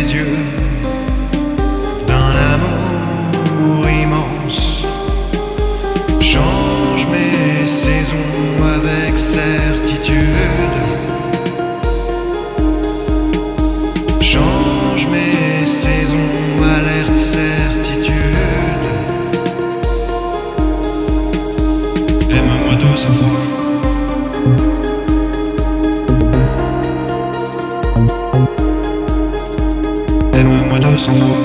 tes yeux d'un amour immense. Change mes saisons avec certitude. Change mes saisons, alerte, certitude. Aime-moi de sang-froid. Aime-moi de sang-froid.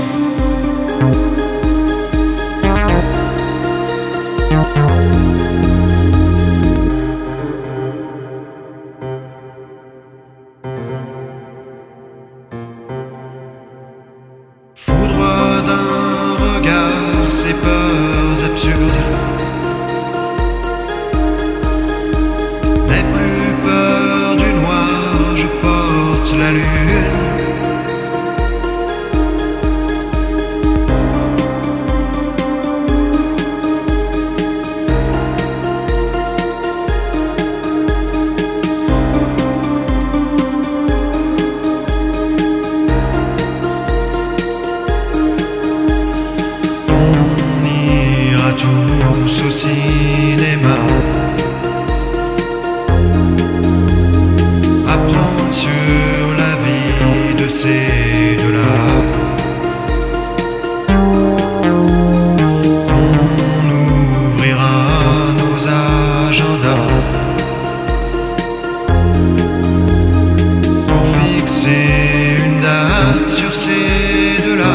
Foudroie d'un regard ces peurs absurdes. N'aie plus peur du noir, je porte la lune. Tous au cinéma, apprendre sur la vie de ces deux-là. On ouvrira nos agendas pour fixer une date sur ces deux-là.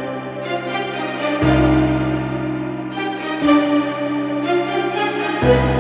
Thank you.